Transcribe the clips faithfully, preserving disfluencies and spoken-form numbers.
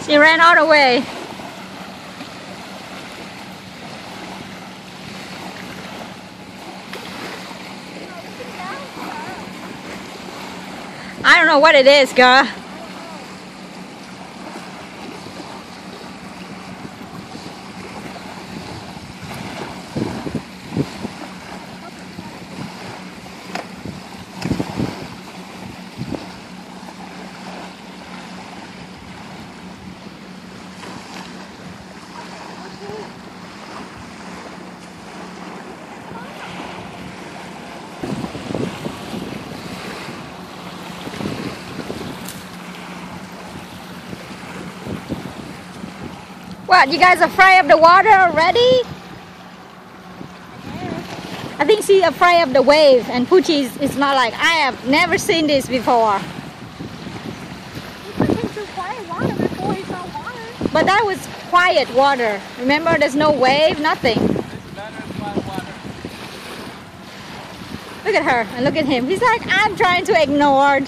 She ran all the way. I don't know what it is, girl. What, you guys afraid of the water already? I think she's afraid of the wave, and Poochie is, is not like, I have never seen this before. Water before he saw water. But that was quiet water. Remember, there's no wave, nothing. Look at her and look at him. He's like, I'm trying to ignore.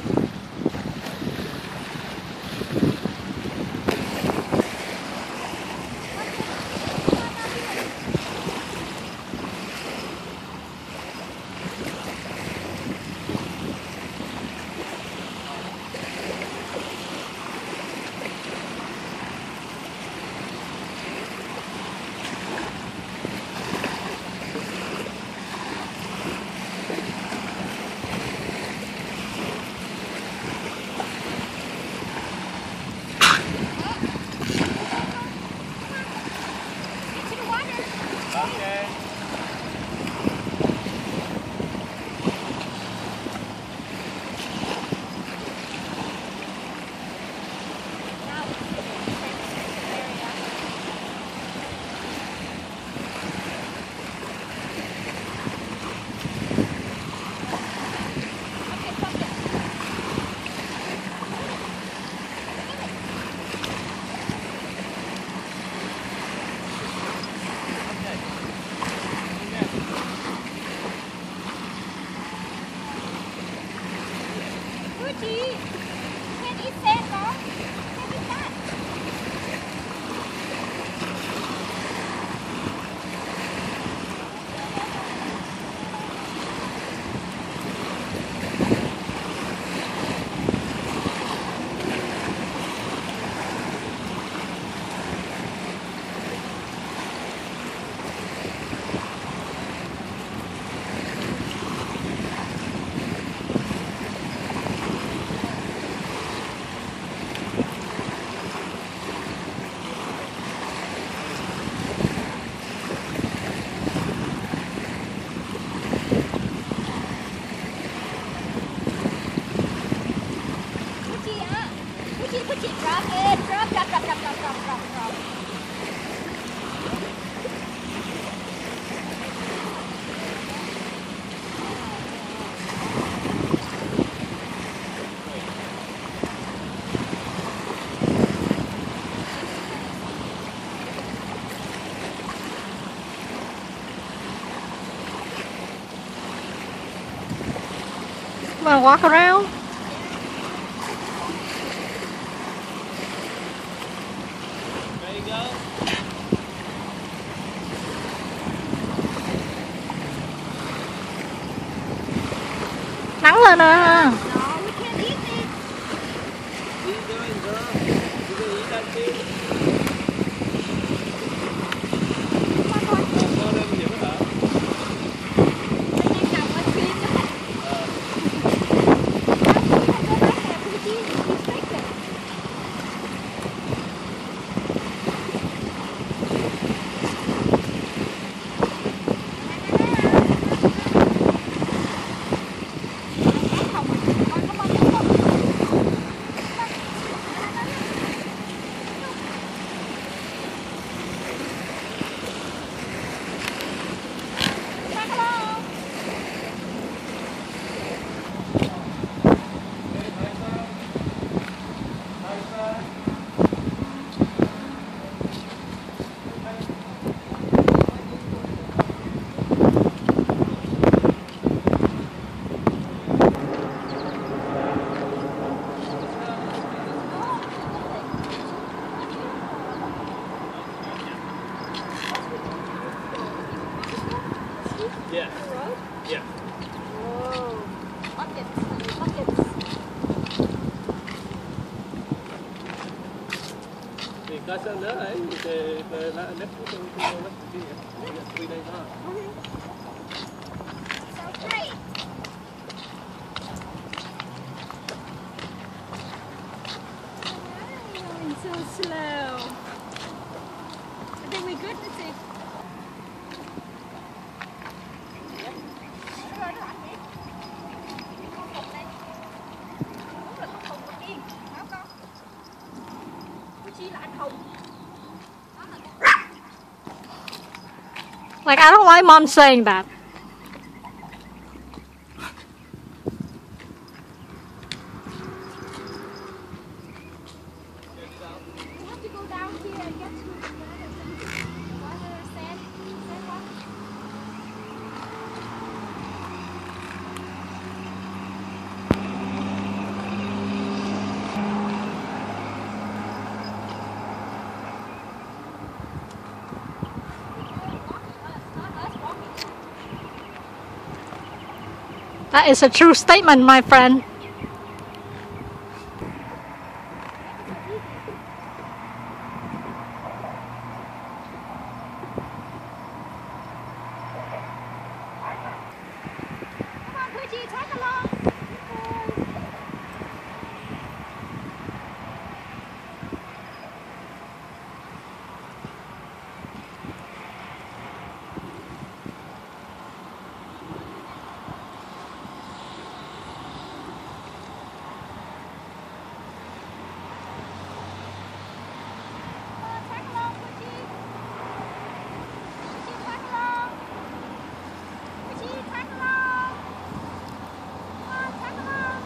Want to walk around? There you go. Nắng lên à. Yeah. Whoa. Buckets. Buckets. Thì có sân nữa ấy, thì là nếp của tôi tôi nếp kia, quy đây đó. So great. Going so slow. I think we're good. Let's see. Like, I don't like mom saying that. We have to go down here and get to the water, sand, sand water. That is a true statement, my friend. Come on, Poochie, tag along. Tag along, Poochie. Poochie, tag along. Poochie, tag along. Come on, tag along.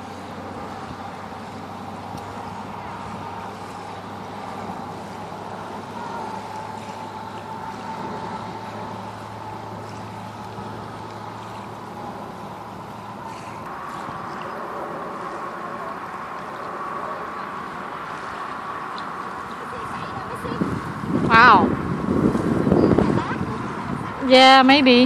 Wow. Yeah, maybe.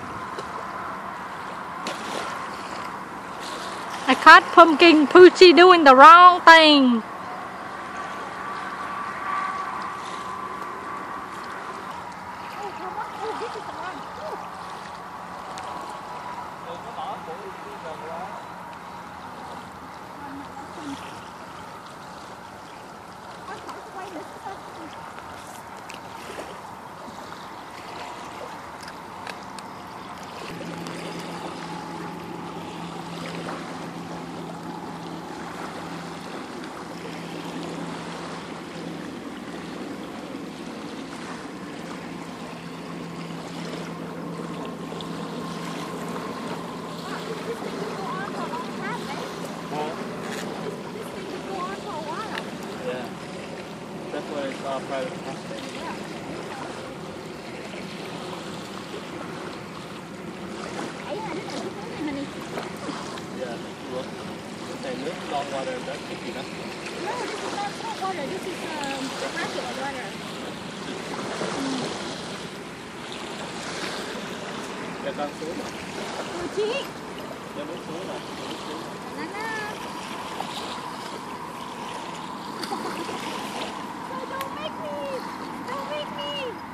I caught Pumpkin Poochie doing the wrong thing. Oh, come on. Oh, this is the one. Oh. Đừng có bỏ của gần quá. Con khỏi quay nữa. Yeah. That's why it's all private property. Yeah. Look. Cái nước non water, that's sticky enough. No, this is not salt water. This is um, regular water. Cho con xuống. Poochie. Cho nước xuống rồi. Nước xuống. Banana. No, don't make me. Don't make me.